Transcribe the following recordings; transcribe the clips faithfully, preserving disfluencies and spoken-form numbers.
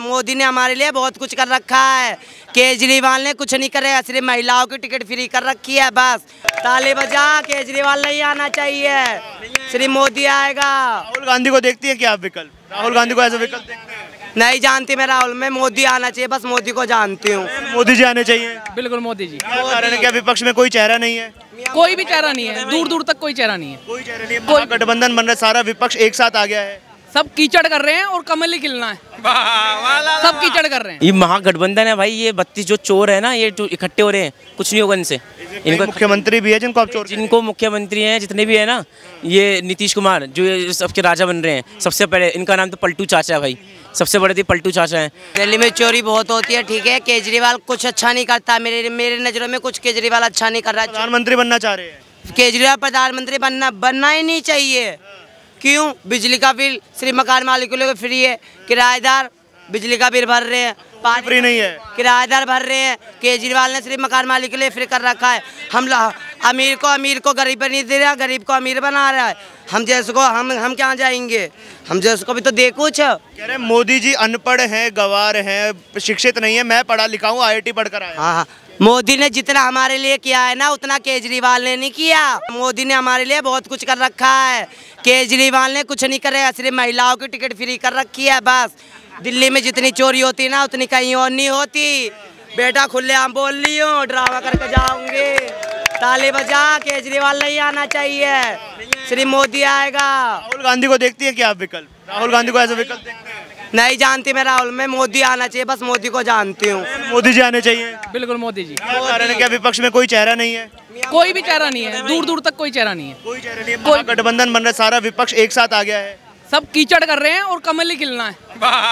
मोदी ने हमारे लिए बहुत कुछ कर रखा है। केजरीवाल ने कुछ नहीं करे, सिर्फ महिलाओं की टिकट फ्री कर रखी है बस। ताली बजा, केजरीवाल नहीं आना चाहिए, सिर्फ मोदी आएगा। राहुल गांधी को देखती है क्या आप विकल्प? राहुल गांधी को ऐसा विकल्प देखते हैं? नहीं जानती मैं राहुल में, मोदी आना चाहिए बस, मोदी को जानती हूँ। मोदी जी आने चाहिए। बिल्कुल मोदी जी। क्या कारण है? क्या विपक्ष में कोई चेहरा नहीं है? कोई भी चेहरा नहीं है, दूर दूर तक कोई चेहरा नहीं है। कोई चेहरा नहीं है। गठबंधन बन रहा है, सारा विपक्ष एक साथ आ गया है। सब कीचड़ कर रहे हैं और कमल ही खिलना है। सब कीचड़ कर रहे हैं। ये महागठबंधन है भाई, ये बत्तीस जो चोर है ना, ये जो इकट्ठे हो रहे हैं, कुछ नहीं होगा इनसे। इनको मुख्यमंत्री भी है जिनको आप चोर, जिनको मुख्यमंत्री हैं जितने भी है ना, ये नीतीश कुमार जो सबके राजा बन रहे हैं। सबसे पहले इनका नाम तो पलटू चाचा है भाई, सबसे बड़े थे पलटू चाचा हैं। दिल्ली में चोरी बहुत होती है, ठीक है। केजरीवाल कुछ अच्छा नहीं करता, मेरे मेरे नज़रों में कुछ केजरीवाल अच्छा नहीं कर रहा है। प्रधानमंत्री बनना चाह रहे हैं केजरीवाल, प्रधानमंत्री बनना बनना ही नहीं चाहिए। क्यों? बिजली का बिल सिर्फ मकान मालिकों के लिए फ्री है, किराएदार बिजली का बिल भर रहे हैं, पानी फ्री नहीं है, किराएदार भर रहे हैं। केजरीवाल ने सिर्फ मकान मालिक के लिए फ्री कर रखा है। हम अमीर को अमीर को गरीब पर नहीं दे रहा, गरीब को अमीर बना रहा है। हम जैसे को हम हम क्या जाएंगे, हम जैसे को भी तो दे कुछ। कह रहे मोदी जी अनपढ़ हैं, गवार हैं, शिक्षित नहीं है। मैं पढ़ा लिखा हूँ, आई आई टी पढ़कर आया। हाँ हाँ, मोदी ने जितना हमारे लिए किया है ना, उतना केजरीवाल ने नहीं किया। मोदी ने हमारे लिए बहुत कुछ कर रखा है, केजरीवाल ने कुछ नहीं करे, सिर्फ महिलाओं की टिकट फ्री कर रखी है बस। दिल्ली में जितनी चोरी होती ना, उतनी कहीं और नहीं होती। बेटा खुलेआम बोल रही हूँ, ड्रामा करके जाऊंगी। ताली बजा, केजरीवाल नहीं आना चाहिए, सिर्फ मोदी आएगा। राहुल गांधी को देखती है क्या आप विकल्प? राहुल गांधी को ऐसा विकल्प देखते हैं? नहीं जानती मैं राहुल में, मोदी आना चाहिए बस, मोदी को जानती हूँ। मोदी जी आने चाहिए। बिल्कुल मोदी जी। क्या कारण है? क्या विपक्ष में कोई चेहरा नहीं है? कोई भी चेहरा नहीं है, दूर दूर तक कोई चेहरा नहीं है। कोई चेहरा नहीं है। गठबंधन बन रहा है, सारा विपक्ष एक साथ आ गया है। सब कीचड़ कर रहे हैं और कमल ही खिलना है।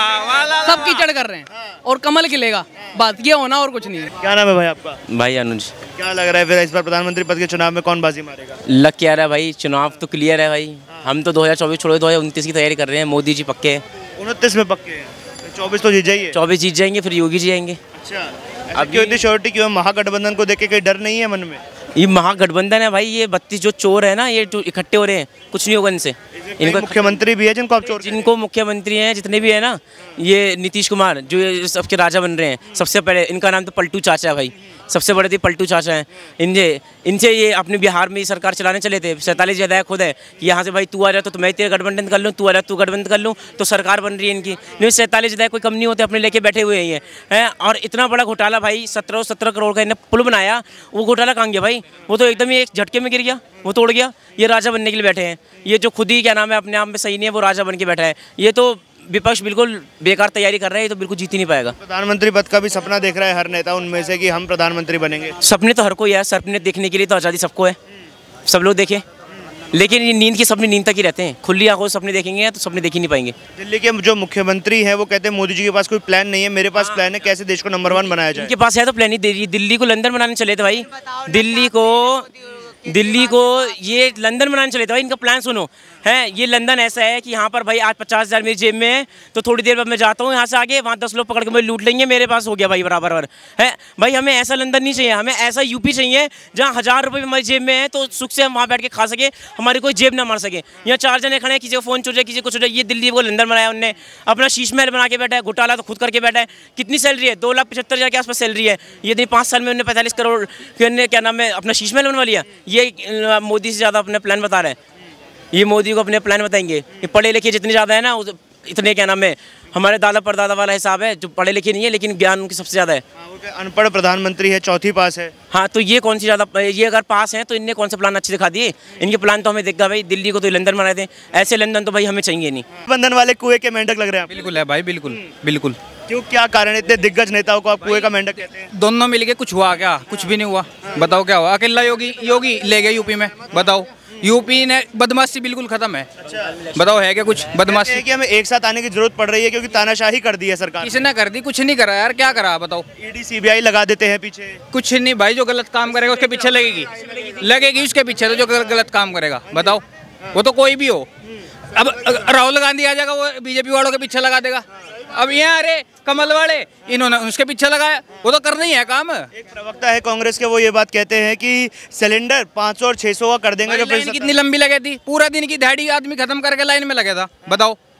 सब कीचड़ कर रहे हैं और कमल खिलेगा, बात ये होना और कुछ नहीं है। क्या नाम है भाई आपका? भाई अनुज। क्या लग रहा है फिर इस बार प्रधानमंत्री पद के चुनाव में कौन बाजी मारेगा? लग क्या रहा है भाई, चुनाव तो क्लियर है भाई। हम तो दो हज़ार चौबीस छोड़ो, दो हज़ार उनतीस की तैयारी कर रहे हैं। मोदी जी पक्के हैं। उनतीस में पक्के हैं, चौबीस तो जीत जाइए। चौबीस जीत जाएंगे, फिर योगी जी आएंगे। अच्छा, अब क्यों इतनी श्योरिटी क्यों? महागठबंधन को देख के कोई डर नहीं है मन में? ये महागठबंधन है भाई, ये बत्तीस जो चोर है ना, ये जो इकट्ठे हो रहे हैं, कुछ नहीं होगा इनसे। इनको मुख्यमंत्री भी है जिनको आप चोर, जिनको मुख्यमंत्री हैं जितने भी है ना, ये नीतीश कुमार जो सबके राजा बन रहे हैं। सबसे पहले इनका नाम तो पलटू चाचा है भाई, सबसे बड़े थे पलटू चाचा हैं। इनसे इनसे ये अपने बिहार में सरकार चलाने चले थे। सैंतालीस विधायक खुद है कि यहाँ से भाई तू आ जा तो मैं तेरे गठबंधन कर लूँ, तू आ जा तू गठबंधन कर लूँ, तो सरकार बन रही है इनकी। नहीं, सैंतालीस विधायक कोई कम नहीं होते, अपने लेके बैठे हुए ही हैं। और इतना बड़ा घोटाला भाई, सत्रह सत्रह करोड़ का इन्हें पुल बनाया, वो घोटाला कहाँ गया भाई? वो तो एकदम ही एक झटके में गिर गया, वो तोड़ गया। ये राजा बनने के लिए बैठे हैं, ये जो खुद ही क्या नाम है अपने आप में सही नहीं है, वो राजा बन के बैठा है। ये तो विपक्ष बिल्कुल बेकार तैयारी कर रहा है, ये तो बिल्कुल जीत ही नहीं पाएगा। प्रधानमंत्री पद का भी सपना देख रहा है हर नेता उनमें से कि हम प्रधानमंत्री बनेंगे। सपने तो हर कोई है, सपने देखने के लिए तो आज़ादी सबको है, सब लोग देखें। लेकिन ये नींद के सपने नींद तक ही रहते हैं, खुली आंखों से सपने देखेंगे तो सपने देख ही नहीं पाएंगे। दिल्ली के जो मुख्यमंत्री हैं वो कहते हैं मोदी जी के पास कोई प्लान नहीं है, मेरे पास प्लान है कैसे देश को नंबर वन बनाया जाए। इनके पास है तो प्लान ही दे रही है। दिल्ली को लंदन बनाने चले थे भाई, दिल्ली को दिल्ली को ये लंदन बनाने चले थे भाई। इनका प्लान सुनो है, ये लंदन ऐसा है कि यहाँ पर भाई आज पचास हज़ार मेरी जेब में है, तो थोड़ी देर बाद मैं जाता हूँ यहाँ से आगे, वहाँ दस लोग पकड़ के मुझे लूट लेंगे, मेरे पास हो गया भाई बराबर बराबर है भाई। हमें ऐसा लंदन नहीं चाहिए, हमें ऐसा यूपी चाहिए जहाँ हज़ार रुपये हमारी जेब में है तो सुख से हम वहाँ बैठ के खा सके, हमारी कोई जेब ना मार सके। यहाँ चार जने खड़े हैं, किसी को फ़ोन चुर जाए, किसी को चुर जाए। ये दिल्ली को लंदन बनाया उनने, अपना शीश महल बना के बैठा है, घोटाला तो खुद करके बैठा है। कितनी सैलरी है? दो लाख पचहत्तर हज़ार के आसपास सैलरी है। ये दिन पाँच साल में उन्होंने पैंतालीस करोड़ के क्या नाम है अपना शीश महल बनवा लिया। ये मोदी से ज़्यादा अपने प्लान बता रहे हैं, ये मोदी को अपने प्लान बताएंगे। ये पढ़े लिखे जितने ज़्यादा है ना, इतने क्या नाम है हमारे दादा परदादा वाला हिसाब है, जो पढ़े लिखे नहीं है लेकिन ज्ञान उनकी सबसे ज़्यादा है। अनपढ़ प्रधानमंत्री है, चौथी पास है। हाँ, तो ये कौन सी ज़्यादा, ये अगर पास हैं तो इनने कौन सा प्लान अच्छे दिखा दिए? इनके प्लान तो हमें दिखा भाई, दिल्ली को तो लंदन बनाए थे, ऐसे लंदन तो भाई हमें चाहिए नहीं। बंधन वाले कुएं के मेंढक लग रहे हैं। बिल्कुल है भाई, बिल्कुल बिल्कुल। क्यों, क्या कारण है? इतने दिग्गज नेताओं को आप कुएं का मेंढक कहते हैं? दोनों मिलके कुछ हुआ क्या? कुछ भी नहीं हुआ। बताओ क्या हुआ? अकेला योगी योगी ले गए यूपी में, बताओ। यूपी ने बदमाशी बिल्कुल खत्म है। अच्छा। बताओ है क्या कुछ बदमाशी? है कि हमें एक साथ आने की जरूरत पड़ रही है क्योंकि तानाशाही कर दी है सरकार। किसने कर दी? कुछ नहीं करा यार, क्या करा बताओ? ईडी सीबीआई लगा देते हैं पीछे। कुछ नहीं भाई, जो गलत काम करेगा उसके पीछे लगेगी लगेगी उसके पीछे तो जो गलत काम करेगा, बताओ। वो तो कोई भी हो। अब राहुल गांधी आ जाएगा, वो बीजेपी वालों के पीछे लगा देगा। अब यहाँ अरे कमल वाले इन्होंने उसके पीछे लगाया, वो तो करना ही है काम। एक प्रवक्ता है कांग्रेस के, वो ये बात कहते हैं कि सिलेंडर पाँच सौ और छह सौ का कर देंगे। लाइन कितनी लंबी लगी थी, पूरा दिन की दिहाड़ी आदमी खत्म करके लाइन में लगा था, बताओ।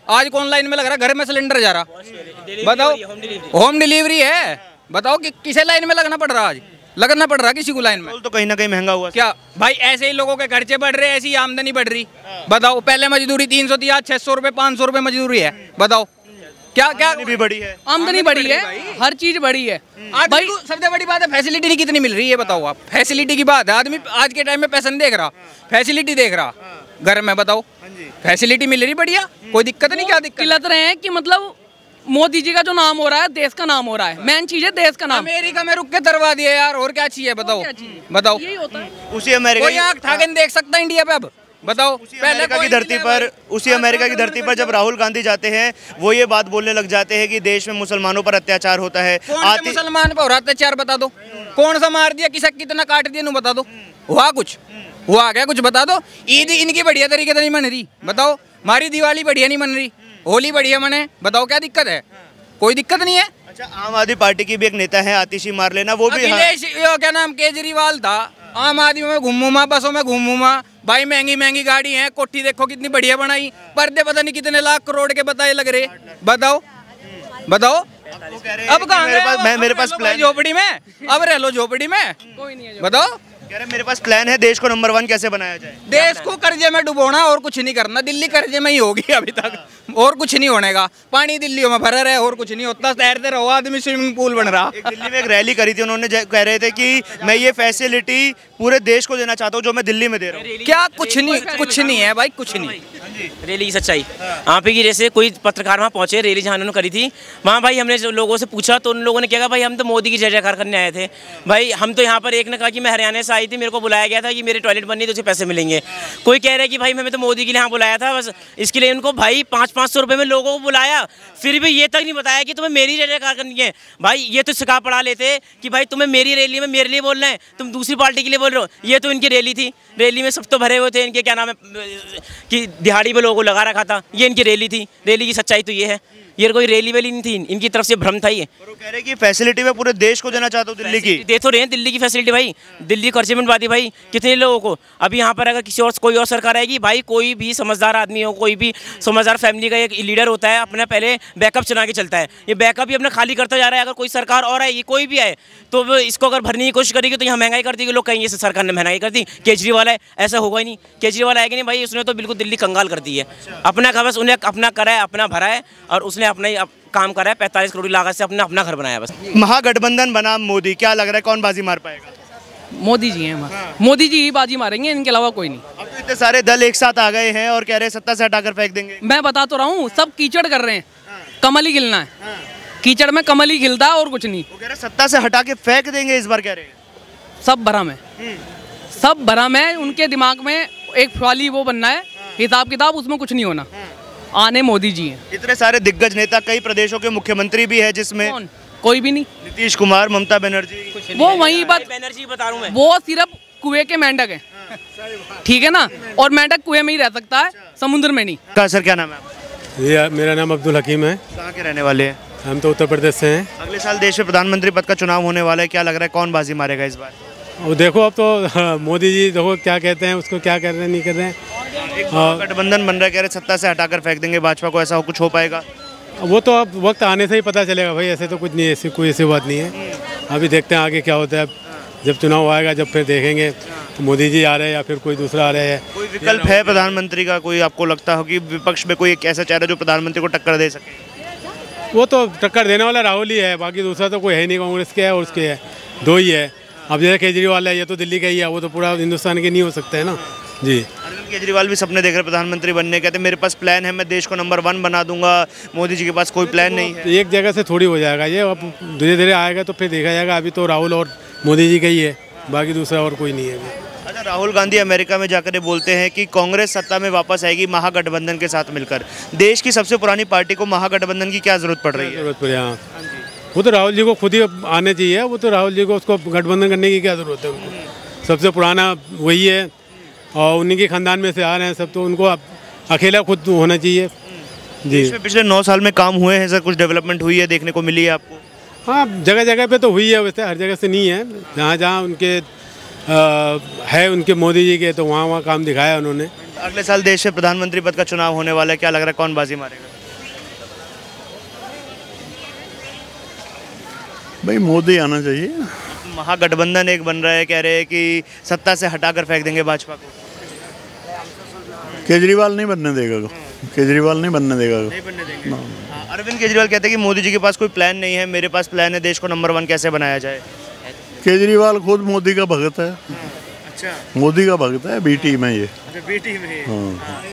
आज कौन लाइन में लग रहा है, घर में सिलेंडर जा रहा, बताओ होम डिलीवरी है, बताओ कि किसे लाइन में लगना पड़ रहा, आज लगना पड़ रहा किसी को लाइन में, तो कहीं ना कहीं महंगा हुआ क्या भाई, ऐसे ही लोगों के खर्चे बढ़ रहे हैं, ऐसी आमदनी बढ़ रही, बताओ पहले मजदूरी तीन सौ थी, आज छह सौ रुपए पाँच सौ रुपए मजदूरी है, बताओ क्या क्या भी बड़ी है, आमदनी बढ़ी है, हर चीज बढ़ी है भाई। सबसे बड़ी बात है फैसिलिटी कितनी मिल रही है, बताओ आप, फैसिलिटी की बात है, आदमी आज के टाइम में पैसा नहीं देख रहा, फैसिलिटी देख रहा घर में, बताओ फैसिलिटी मिल रही बढ़िया, कोई दिक्कत नहीं, क्या दिक्कत लग रहे हैं कि मतलब मोदी जी का जो नाम हो रहा है देश का नाम हो रहा है, मेन चीज है देश का नाम। अमेरिका में रुक के तरवा दिया यार, और क्या चाहिए बताओ, बताओ यही होता है। उसी अमेरिका कोई आँख ठाके नहीं देख सकता इंडिया पे, अब बताओ अमेरिका की धरती पर, उसी अमेरिका की धरती पर जब राहुल गांधी जाते हैं वो ये बात बोलने लग जाते हैं कि देश में मुसलमानों पर अत्याचार होता है। कौन से मुसलमान पर अत्याचार बता दो, कौन सा मार दिया, किसा कितना काट दिया, नु बता दो, हुआ कुछ, हुआ क्या कुछ बता दो। ईद इनकी बढ़िया तरीके से नहीं मन रही, बताओ हमारी दिवाली बढ़िया नहीं मन रही, होली बढ़िया मने, बताओ क्या दिक्कत है, कोई दिक्कत नहीं है। अच्छा, आम आदमी पार्टी की भी एक नेता है आतिशी मारलेना, ना वो भी अखिलेश क्या नाम केजरीवाल था, आम आदमी में घूमूमा, बसों में घूमूमा, भाई महंगी महंगी गाड़ी है, कोठी देखो कितनी बढ़िया बनाई, पर्दे पता नहीं कितने लाख करोड़ के बताए लग रहे, बताओ बताओ अब कहाँ मेरे पास मैं मेरे पास प्लान झोपड़ी में, अब रह लो झोपड़ी में, कोई नहीं है, बताओ कह रहे मेरे पास प्लान है देश को नंबर वन कैसे बनाया जाए। देश को कर्जे में डुबोना और कुछ नहीं करना, दिल्ली कर्जे में ही होगी अभी तक, और कुछ नहीं होने का, पानी दिल्ली में भरा रहे और कुछ नहीं होता, तैरते रहो, आदमी स्विमिंग पूल बन रहा। एक दिल्ली में एक रैली करी थी, उन्होंने कह रहे थे कि मैं ये फैसिलिटी पूरे देश को देना चाहता हूँ जो मैं दिल्ली में दे रहा हूँ। क्या कुछ नहीं, कुछ नहीं है भाई, कुछ नहीं। रैली की सच्चाई वहाँ पे की, जैसे कोई पत्रकार वहाँ पहुंचे, रैली जहाँ उन्होंने करी थी वहाँ, भाई हमने लोगों से पूछा तो उन लोगों ने क्या कहा, भाई हम तो मोदी की जय जयकार करने आए थे, भाई हम तो यहाँ पर एक ने कहा कि मैं हरियाणा से आई थी, मेरे को बुलाया गया था कि मेरे टॉयलेट बननी तो उसे पैसे मिलेंगे, कोई कह रहा है कि भाई हमें तो मोदी के लिए यहाँ बुलाया था, बस इसके लिए उनको भाई पाँच पाँच सौ रुपये में लोगों को बुलाया, फिर भी ये तक नहीं बताया कि तुम्हें मेरी जय जयकार करनी है। भाई ये तो सिखा पढ़ा लेते कि भाई तुम्हें मेरी रैली में मेरे लिए बोल रहे हैं, तुम दूसरी पार्टी के लिए बोल रहे हो, ये तो इनकी रैली थी, रैली में सब तो भरे हुए थे, इनके क्या नाम है कि दिहाड़ी में लोगों को लगा रखा था, ये इनकी रैली थी, रैली की सच्चाई तो ये है, ये कोई रैली वैली नहीं थी, इनकी तरफ से भ्रम था ये। और वो कह रहे हैं कि फैसिलिटी में पूरे देश को देना चाहता हूँ दिल्ली की, दे तो रहे हैं दिल्ली की फैसिलिटी, भाई दिल्ली कर्जे में बात है भाई कितने लोगों को। अभी यहाँ पर अगर किसी और कोई और सरकार आएगी, भाई कोई भी समझदार आदमी हो, कोई भी समझदार फैमिली का एक लीडर होता है, अपना पहले बैकअप चला के चलता है, ये बैकअप ही अपना खाली करता जा रहा है। अगर कोई सरकार और आएगी, कोई भी आए, तो वो इसको अगर भरने की कोशिश करेगी तो यहाँ महंगाई कर देगी, लोग कहेंगे इस सरकार ने महंगाई कर दी, केजरीवाल है, ऐसा होगा ही नहीं, केजरीवाल आएगा नहीं भाई, उसने तो बिल्कुल दिल्ली कंगाल कर दी है, अपना का बस उन्हें अपना करा है, अपना भरा है, और उसने अपना ही काम करा है, पैंतालीस करोड़ लागत से अपना अपना घर बनाया बस। महागठबंधन बनाम मोदी, क्या लग रहा है कौन बाजी मार पाएगा? मोदी जी हैं, हाँ। मोदी जी ही बाजी मारेंगे, इनके अलावा कोई नहीं। अब तो इतने सारे दल एक साथ आ गए हैं और कह रहे हैं सत्ता से हटाकर फेंक देंगे। मैं बता तो रहा हूँ, सब कीचड़ कर रहे हैं, कमल ही खिलना है, कीचड़ में कमल ही खिलता है और कुछ नहीं। वो कह रहे सत्ता से हटा के फेंक देंगे इस बार, कह रहे हैं सब भरम है, सब भरम है, उनके दिमाग में एक फाली वो बनना है, हिसाब किताब उसमें कुछ नहीं होना, आने मोदी जी हैं। इतने सारे दिग्गज नेता, कई प्रदेशों के मुख्यमंत्री भी है, जिसमें कौन? कोई भी नहीं, नीतीश कुमार, ममता बनर्जी, वो वही बात, बनर्जी बता रहा हूँ मैं, वो सिर्फ कुएं के मेंढक हैं, ठीक है ना, और मेंढक कुएं में ही रह सकता है, समुद्र में नहीं। का सर क्या नाम है आपका? ये मेरा नाम अब्दुल हकीम है। कहाँ के रहने वाले हैं? हम तो उत्तर प्रदेश से हैं। अगले साल देश में प्रधानमंत्री पद का चुनाव होने वाला है, क्या लग रहा है कौन बाजी मारेगा इस बार? और देखो अब तो हाँ, मोदी जी देखो क्या कहते हैं, उसको क्या कर रहे हैं नहीं कर रहे हैं। गठबंधन बन रहा है, कह रहे सत्ता से हटाकर फेंक देंगे भाजपा को, ऐसा कुछ हो पाएगा? वो तो अब वक्त आने से ही पता चलेगा भाई, ऐसे तो कुछ नहीं, ऐसी कोई ऐसी बात नहीं है। अभी देखते हैं आगे क्या होता है, जब चुनाव आएगा जब फिर देखेंगे तो मोदी जी आ रहे हैं या फिर कोई दूसरा आ रहे हैं। कोई विकल्प है प्रधानमंत्री का, कोई आपको लगता हो कि विपक्ष में कोई एक ऐसा चेहरा जो प्रधानमंत्री को टक्कर दे सके? वो तो टक्कर देने वाला राहुल ही है, बाकी दूसरा तो कोई है नहीं, कांग्रेस के है और उसके है, दो ही है। अब जैसे केजरीवाल है, ये तो दिल्ली का ही है, वो तो पूरा हिंदुस्तान के नहीं हो सकते है ना जी। अरविंद केजरीवाल भी सपने देख रहे प्रधानमंत्री बनने, कहते मेरे पास प्लान है, मैं देश को नंबर वन बना दूंगा, मोदी जी के पास कोई प्लान नहीं है। एक जगह से थोड़ी हो जाएगा ये, अब धीरे धीरे आएगा तो फिर देखा जाएगा। अभी तो राहुल और मोदी जी का ही है, बाकी दूसरा और कोई नहीं है अभी। अच्छा, राहुल गांधी अमेरिका में जाकर ये बोलते हैं कि कांग्रेस सत्ता में वापस आएगी महागठबंधन के साथ मिलकर। देश की सबसे पुरानी पार्टी को महागठबंधन की क्या जरूरत पड़ रही है? जरूरत पड़े, हाँ। वो तो राहुल जी को खुद ही आने चाहिए, वो तो राहुल जी को उसको गठबंधन करने की क्या जरूरत है उनको, सबसे पुराना वही है और उन्हीं के खानदान में से आ रहे हैं सब, तो उनको अकेला खुद होना चाहिए जी। इसमें पिछले नौ साल में काम हुए हैं सर, कुछ डेवलपमेंट हुई है, देखने को मिली है आपको? हाँ, जगह जगह पे तो हुई है, वैसे हर जगह से नहीं है, जहाँ जहाँ उनके आ, है उनके मोदी जी के, तो वहाँ वहाँ काम दिखाया उन्होंने। अगले साल देश से प्रधानमंत्री पद का चुनाव होने वाला है, क्या लग रहा है कौन बाजी मारेगा? भाई मोदी आना चाहिए। महागठबंधन एक बन रहा है, कह रहे हैं कि सत्ता से हटाकर फेंक देंगे भाजपा को। केजरीवाल नहीं बनने देगा, केजरीवाल नहीं बनने देगा। नहीं बनने देंगे। हाँ, अरविंद केजरीवाल कहते हैं कि मोदी जी के पास कोई प्लान नहीं है, मेरे पास प्लान है, देश को नंबर वन कैसे बनाया जाए। केजरीवाल खुद मोदी का भगत है। अच्छा, मोदी का भगत है, बी टीम है ये। अच्छा, बी टीम है। हाँ।